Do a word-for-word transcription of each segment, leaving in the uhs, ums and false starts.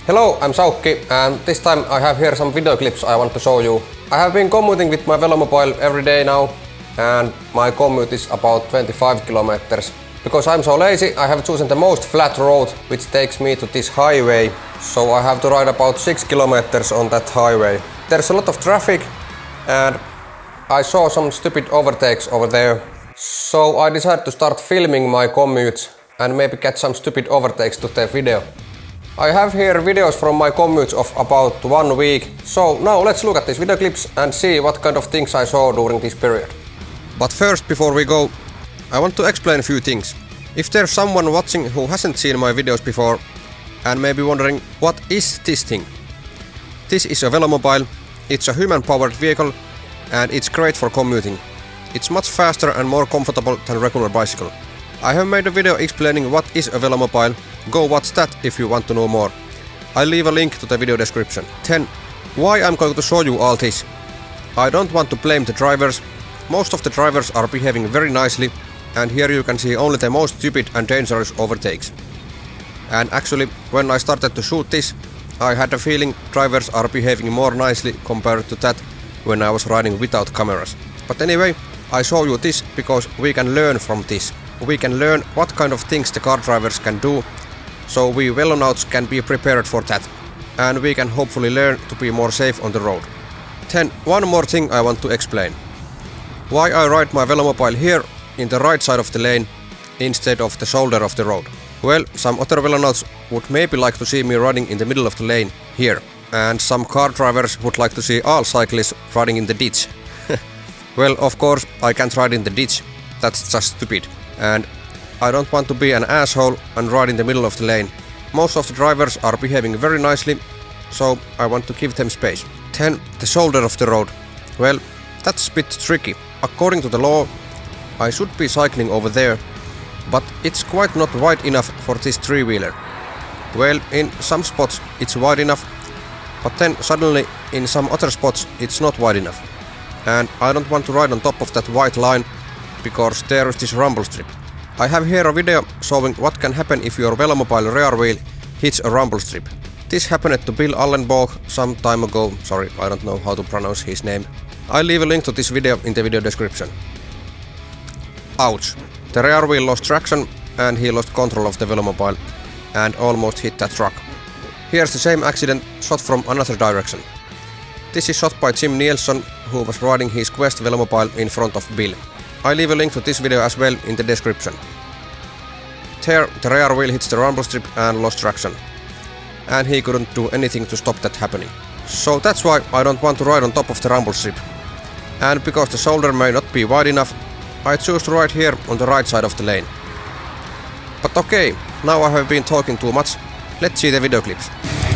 Hello, I'm Saukki, and this time I have here some video clips I want to show you. I have been commuting with my Velomobile every day now, and my commute is about twenty-five kilometers. Because I'm so lazy, I have chosen the most flat road, which takes me to this highway, so I have to ride about six kilometers on that highway. There's a lot of traffic, and I saw some stupid overtakes over there, so I decided to start filming my commutes and maybe get some stupid overtakes to the video. I have here videos from my commutes of about one week, so now let's look at these video clips and see what kind of things I saw during this period. But first, before we go, I want to explain a few things. If there's someone watching who hasn't seen my videos before and may be wondering what is this thing? This is a Velomobile, it's a human-powered vehicle and it's great for commuting. It's much faster and more comfortable than a regular bicycle. I have made a video explaining what is a Velomobile. Go watch that if you want to know more. I'll leave a link to the video description. Then, why I'm going to show you all this? I don't want to blame the drivers. Most of the drivers are behaving very nicely, and here you can see only the most stupid and dangerous overtakes. And actually, when I started to shoot this, I had a feeling drivers are behaving more nicely compared to that when I was riding without cameras. But anyway, I show you this because we can learn from this. We can learn what kind of things the car drivers can do, so we velonauts can be prepared for that. And we can hopefully learn to be more safe on the road. Then, one more thing I want to explain. Why I ride my Velomobile here in the right side of the lane instead of the shoulder of the road. Well, some other velonauts would maybe like to see me riding in the middle of the lane here. And some car drivers would like to see all cyclists riding in the ditch. Well, of course, I can't ride in the ditch. That's just stupid. And I don't want to be an asshole and ride in the middle of the lane. Most of the drivers are behaving very nicely, so I want to give them space. Then, the shoulder of the road. Well, that's a bit tricky. According to the law, I should be cycling over there, but it's quite not wide enough for this three-wheeler. Well, in some spots it's wide enough, but then suddenly in some other spots it's not wide enough. And I don't want to ride on top of that white line, because there is this rumble strip. I have here a video showing what can happen if your Velomobile rear wheel hits a rumble strip. This happened to Bill Allenborg some time ago. Sorry, I don't know how to pronounce his name. I'll leave a link to this video in the video description. Ouch. The rear wheel lost traction and he lost control of the Velomobile and almost hit that truck. Here's the same accident shot from another direction. This is shot by Jim Nielsen, who was riding his Quest Velomobile in front of Bill. I'll leave a link to this video as well in the description. There, the rear wheel hits the rumble strip and lost traction. And he couldn't do anything to stop that happening. So that's why I don't want to ride on top of the rumble strip. And because the shoulder may not be wide enough, I choose to ride here on the right side of the lane. But okay, now I have been talking too much. Let's see the video clips.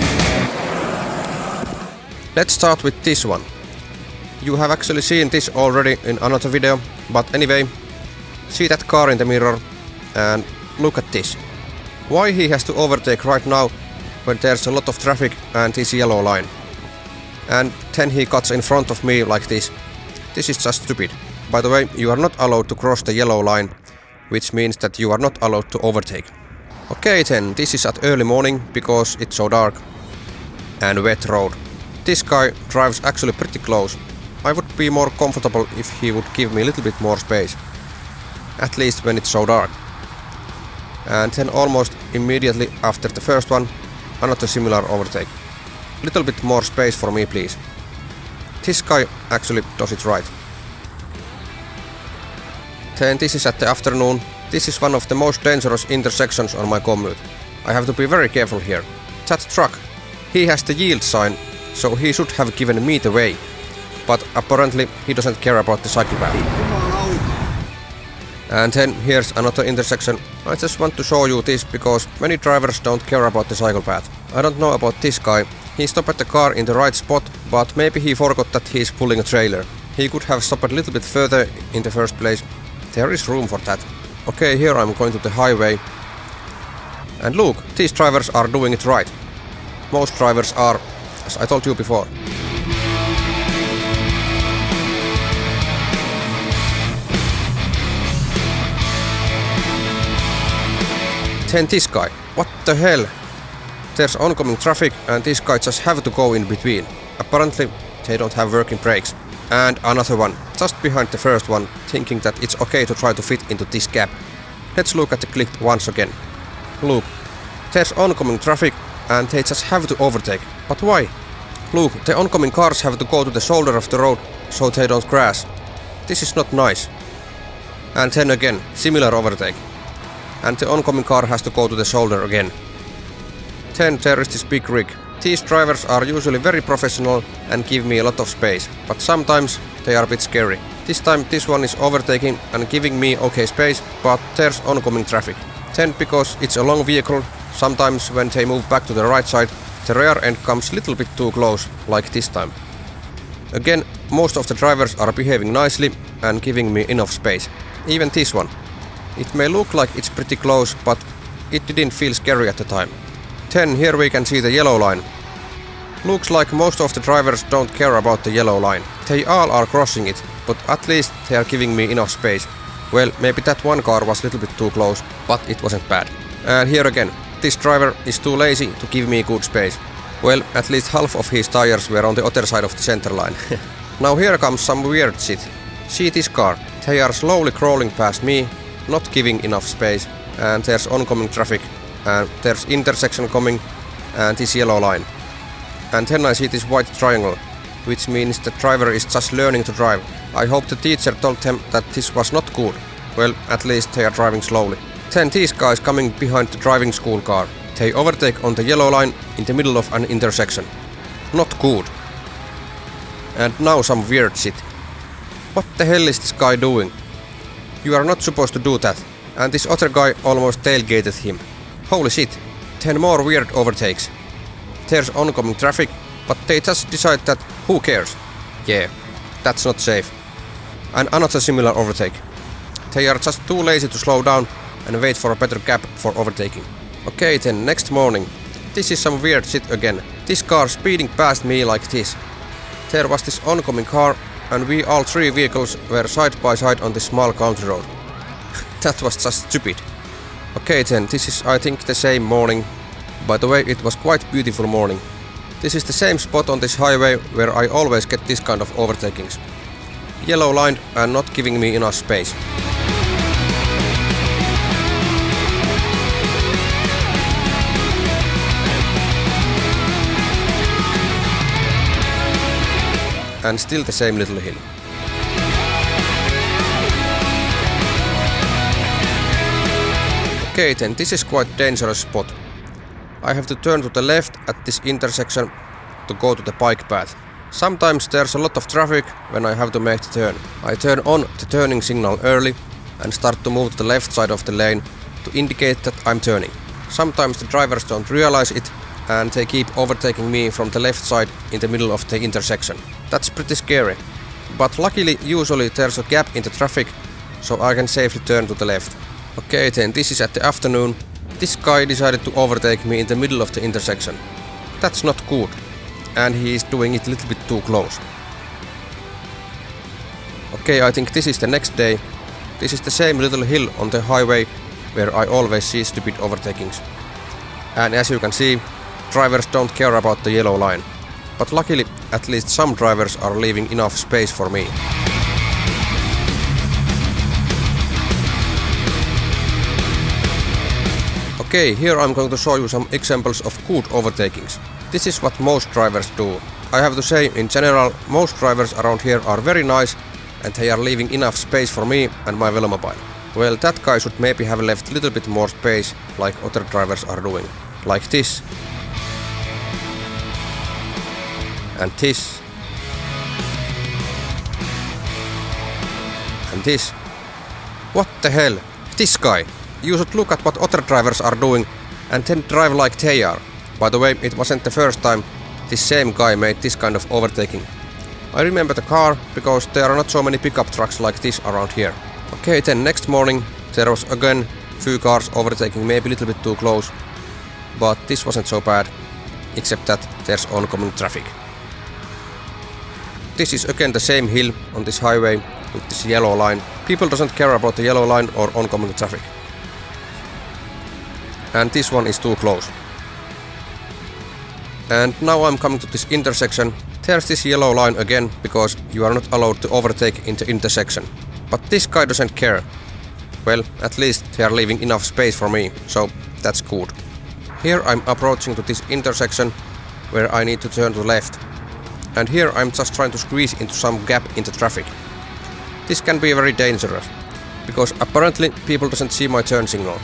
Let's start with this one. You have actually seen this already in another video, but anyway, see that car in the mirror and look at this. Why he has to overtake right now when there's a lot of traffic and this yellow line? And then he cuts in front of me like this. This is just stupid. By the way, you are not allowed to cross the yellow line, which means that you are not allowed to overtake. Okay then, this is at early morning because it's so dark and wet road. This guy drives actually pretty close. I would be more comfortable if he would give me a little bit more space. At least when it's so dark. And then almost immediately after the first one, another similar overtake. Little bit more space for me, please. This guy actually does it right. Then this is at the afternoon. This is one of the most dangerous intersections on my commute. I have to be very careful here. That truck, he has the yield sign, so he should have given me the way. But apparently he doesn't care about the cycle path. And then here's another intersection. I just want to show you this because many drivers don't care about the cycle path. I don't know about this guy. He stopped the car in the right spot, but maybe he forgot that he's pulling a trailer. He could have stopped a little bit further in the first place. There is room for that. Okay, here I'm going to the highway. And look, these drivers are doing it right. Most drivers are, as I told you before. Then this guy. What the hell? There's oncoming traffic and these guys just have to go in between. Apparently they don't have working brakes. And another one, just behind the first one, thinking that it's okay to try to fit into this gap. Let's look at the clip once again. Look, there's oncoming traffic and they just have to overtake. But why? Look, the oncoming cars have to go to the shoulder of the road so they don't crash. This is not nice. And then again, similar overtake. And the oncoming car has to go to the shoulder again. Then there is this big rig. These drivers are usually very professional and give me a lot of space, but sometimes they are a bit scary. This time this one is overtaking and giving me okay space, but there's oncoming traffic. Then because it's a long vehicle, sometimes when they move back to the right side, the rear end comes a little bit too close, like this time. Again, most of the drivers are behaving nicely and giving me enough space. Even this one. It may look like it's pretty close, but it didn't feel scary at the time. Then here we can see the yellow line. Looks like most of the drivers don't care about the yellow line. They all are crossing it, but at least they are giving me enough space. Well, maybe that one car was a little bit too close, but it wasn't bad. And here again, this driver is too lazy to give me good space. Well, at least half of his tires were on the other side of the center line. Now here comes some weird shit. See this car. They are slowly crawling past me, not giving enough space, and there's oncoming traffic. And there's intersection coming and this yellow line. And then I see this white triangle, which means the driver is just learning to drive. I hope the teacher told them that this was not good. Well, at least they are driving slowly. Then these guys coming behind the driving school car. They overtake on the yellow line in the middle of an intersection. Not good. And now some weird shit. What the hell is this guy doing? You are not supposed to do that. And this other guy almost tailgated him. Holy shit, ten more weird overtakes. There's oncoming traffic, but they just decide that who cares? Yeah, that's not safe. And another similar overtake. They are just too lazy to slow down and wait for a better gap for overtaking. Okay then, next morning. This is some weird shit again. This car speeding past me like this. There was this oncoming car and we all three vehicles were side by side on this small country road. That was just stupid. Okay then, this is I think the same morning. By the way, it was quite beautiful morning. This is the same spot on this highway where I always get this kind of overtakings. Yellow line and not giving me enough space. And still the same little hill. Okay then, this is quite dangerous spot. I have to turn to the left at this intersection to go to the bike path. Sometimes there's a lot of traffic when I have to make the turn. I turn on the turning signal early and start to move to the left side of the lane to indicate that I'm turning. Sometimes the drivers don't realize it and they keep overtaking me from the left side in the middle of the intersection. That's pretty scary. But luckily usually there's a gap in the traffic so I can safely turn to the left. Okay then, this is at the afternoon. This guy decided to overtake me in the middle of the intersection. That's not good. And he is doing it a little bit too close. Okay, I think this is the next day. This is the same little hill on the highway where I always see stupid overtakings. And as you can see, drivers don't care about the yellow line. But luckily, at least some drivers are leaving enough space for me. Okay, here I'm going to show you some examples of good overtakings. This is what most drivers do. I have to say, in general, most drivers around here are very nice and they are leaving enough space for me and my velomobile. Well, that guy should maybe have left a little bit more space like other drivers are doing. Like this. And this. And this. What the hell? This guy. You should look at what other drivers are doing and then drive like they are. By the way, it wasn't the first time this same guy made this kind of overtaking. I remember the car because there are not so many pickup trucks like this around here. Okay, then next morning there was again few cars overtaking maybe a little bit too close. But this wasn't so bad, except that there's oncoming traffic. This is again the same hill on this highway with this yellow line. People doesn't care about the yellow line or oncoming traffic. And this one is too close. And now I'm coming to this intersection. There's this yellow line again, because you are not allowed to overtake in the intersection. But this guy doesn't care. Well, at least they are leaving enough space for me, so that's good. Here I'm approaching to this intersection, where I need to turn to the left. And here I'm just trying to squeeze into some gap in the traffic. This can be very dangerous, because apparently people doesn't see my turn signal.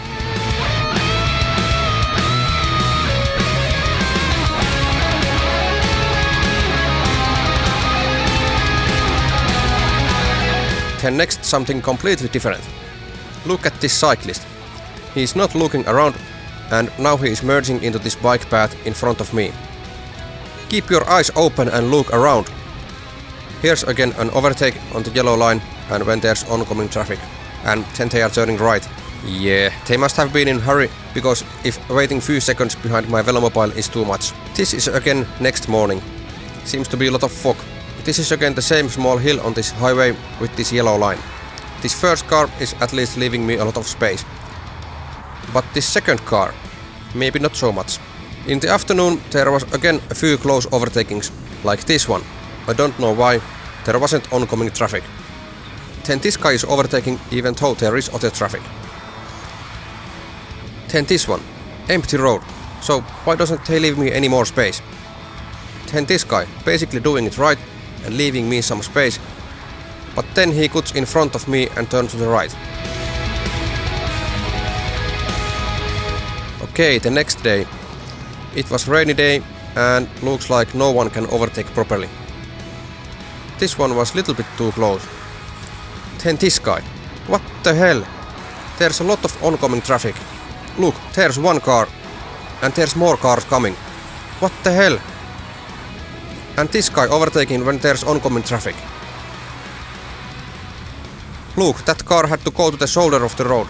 Then next something completely different. Look at this cyclist. He is not looking around, and now he is merging into this bike path in front of me. Keep your eyes open and look around. Here's again an overtake on the yellow line, and when there's oncoming traffic. And then they are turning right. Yeah, they must have been in hurry, because if waiting few seconds behind my Velomobile is too much. This is again next morning. Seems to be a lot of fog. This is again the same small hill on this highway with this yellow line. This first car is at least leaving me a lot of space. But this second car, maybe not so much. In the afternoon there was again a few close overtakings, like this one. I don't know why, there wasn't oncoming traffic. Then this guy is overtaking even though there is other traffic. Then this one, empty road, so why doesn't he leave me any more space? Then this guy, basically doing it right and leaving me some space, but then he cuts in front of me and turns to the right. Okay, the next day. It was rainy day and looks like no one can overtake properly. This one was a little bit too close. Then this guy. What the hell? There's a lot of oncoming traffic. Look, there's one car and there's more cars coming. What the hell? And this guy overtaking when there's oncoming traffic. Look, that car had to go to the shoulder of the road.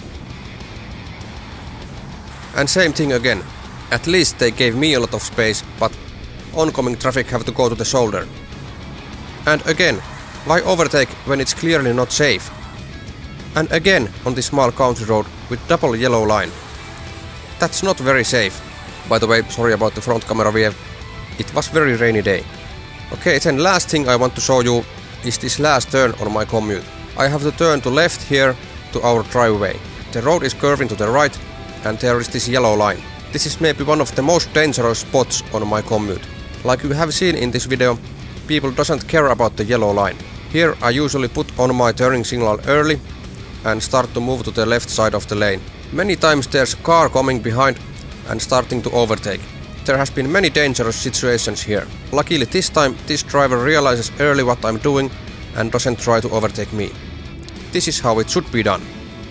And same thing again. At least they gave me a lot of space, but oncoming traffic have to go to the shoulder. And again, why overtake when it's clearly not safe? And again on this small country road with double yellow line. That's not very safe. By the way, sorry about the front camera view. It was very rainy day. Okay, then last thing I want to show you is this last turn on my commute. I have to turn to left here to our driveway. The road is curving to the right and there is this yellow line. This is maybe one of the most dangerous spots on my commute. Like you have seen in this video, people doesn't care about the yellow line. Here I usually put on my turning signal early and start to move to the left side of the lane. Many times there's a car coming behind and starting to overtake. There has been many dangerous situations here. Luckily this time this driver realizes early what I'm doing and doesn't try to overtake me. This is how it should be done.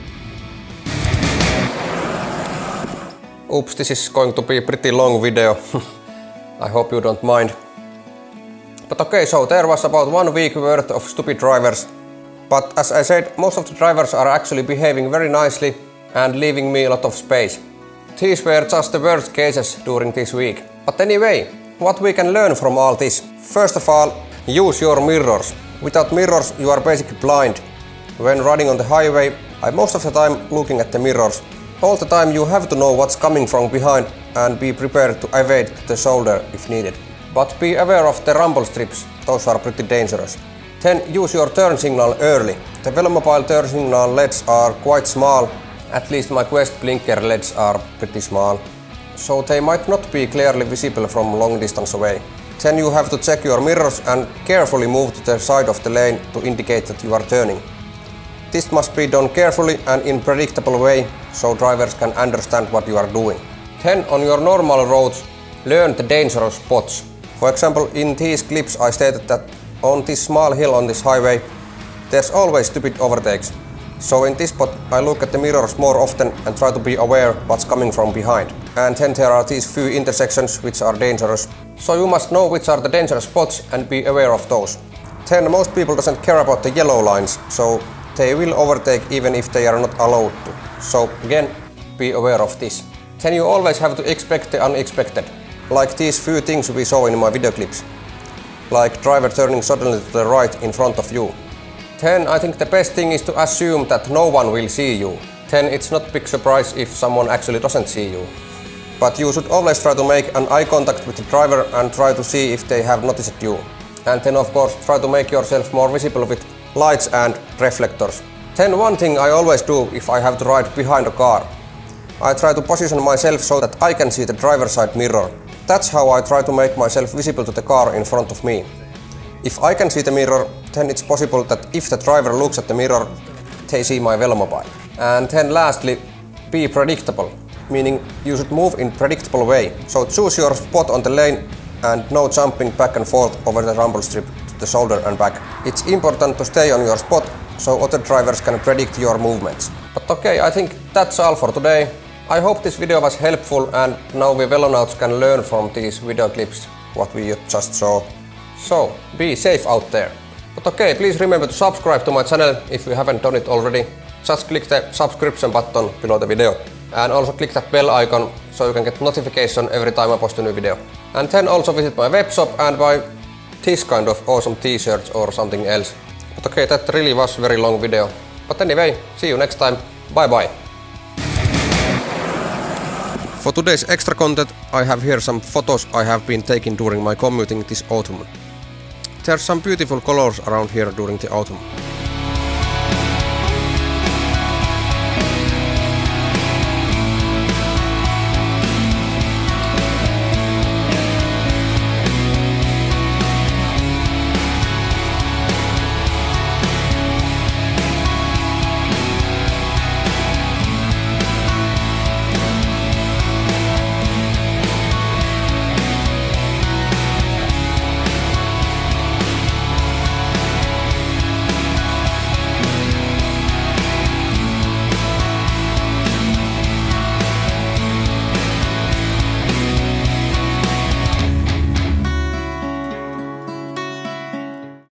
Oops, this is going to be a pretty long video. I hope you don't mind. But okay, so there was about one week worth of stupid drivers. But as I said, most of the drivers are actually behaving very nicely and leaving me a lot of space. These were just the worst cases during this week. But anyway, what we can learn from all this? First of all, use your mirrors. Without mirrors you are basically blind. When riding on the highway, I'm most of the time looking at the mirrors. All the time you have to know what's coming from behind and be prepared to evade the shoulder if needed. But be aware of the rumble strips, those are pretty dangerous. Then use your turn signal early. The Velomobile turn signal L E Ds are quite small. At least my Quest blinker L E Ds are pretty small, so they might not be clearly visible from long distance away. Then you have to check your mirrors and carefully move to the side of the lane to indicate that you are turning. This must be done carefully and in predictable way, so drivers can understand what you are doing. Then on your normal roads, learn the dangerous spots. For example, in these clips I stated that on this small hill on this highway, there's always stupid overtakes. So in this spot I look at the mirrors more often and try to be aware what's coming from behind. And then there are these few intersections which are dangerous. So you must know which are the dangerous spots and be aware of those. Then most people doesn't care about the yellow lines, so they will overtake even if they are not allowed to. So again, be aware of this. Then you always have to expect the unexpected. Like these few things we saw in my video clips. Like driver turning suddenly to the right in front of you. Then I think the best thing is to assume that no one will see you. Then it's not a big surprise if someone actually doesn't see you. but you should always try to make an eye contact with the driver and try to see if they have noticed you. And then of course try to make yourself more visible with lights and reflectors. Then one thing I always do if I have to ride behind a car. I try to position myself so that I can see the driver's side mirror. That's how I try to make myself visible to the car in front of me. If I can see the mirror, then it's possible that if the driver looks at the mirror, they see my velomobile. And then lastly, be predictable, meaning you should move in predictable way. So choose your spot on the lane and no jumping back and forth over the rumble strip to the shoulder and back. It's important to stay on your spot so other drivers can predict your movements. But okay, I think that's all for today. I hope this video was helpful and now we velonauts can learn from these video clips what we just saw. So, be safe out there. But okay, please remember to subscribe to my channel if you haven't done it already. Just click the subscription button below the video. And also click that bell icon so you can get notification every time I post a new video. And then also visit my webshop and buy this kind of awesome t-shirts or something else. But okay, that really was a very long video. But anyway, see you next time. Bye bye. For today's extra content, I have here some photos I have been taking during my commuting this autumn. There are some beautiful colors around here during the autumn.